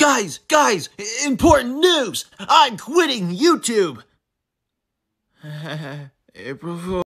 Guys, important news! I'm quitting YouTube! April Fool.